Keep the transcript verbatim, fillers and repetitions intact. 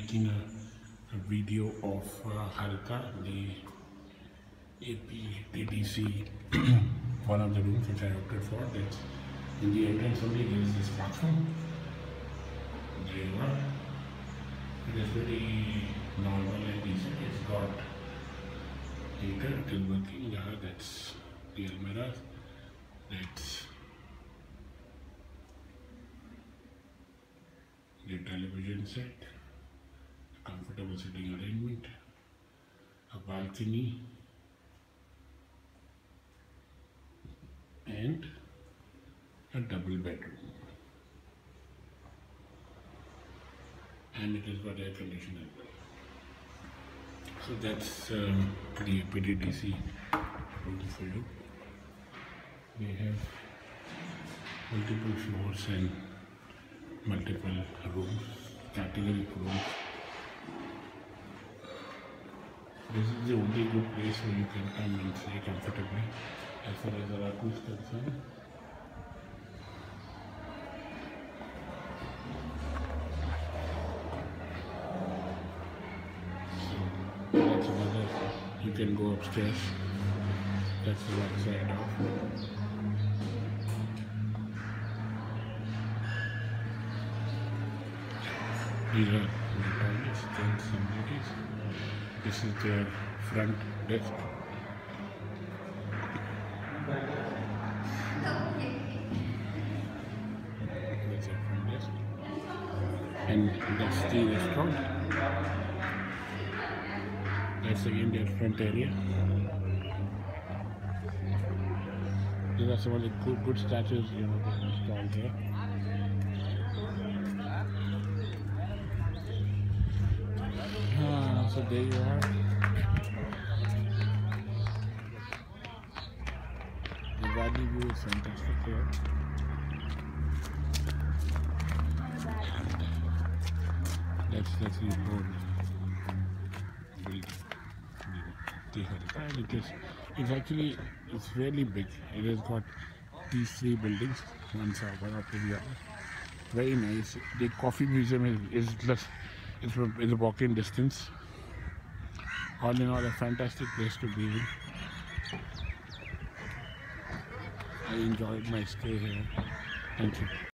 making a, a video of uh, Haritha, the A P T D C, one of the rooms which I opted for. That's in the entrance only. There is this bathroom. There you are. It is very normal and decent. It's got heater. It is working. Yeah, that's the almirah. That's the television set, a comfortable sitting arrangement, a balcony, and a double bedroom. And it has got air conditioning as well. So that's um, the A P T D C room for you. We have multiple floors and multiple rooms, category rooms. This is the only good place where you can come and stay comfortably as far as Araku is concerned. So that's another, you can go upstairs. That's the one side of. These are the toilets, gents and ladies. This is their front desk. That's their front desk. And that's the restaurant. That's again their front area. These are some of the good, good statues, you know, they installed here. Ah, so there you are. The valley view is fantastic here. That's that's the whole building. The Haritha. And it is it's actually it's really big. It has got these three buildings, one side, one after the other. Very nice. The coffee museum is, is just It's, it's a walk-in distance. All in all, a fantastic place to be in. I enjoyed my stay here. Thank you.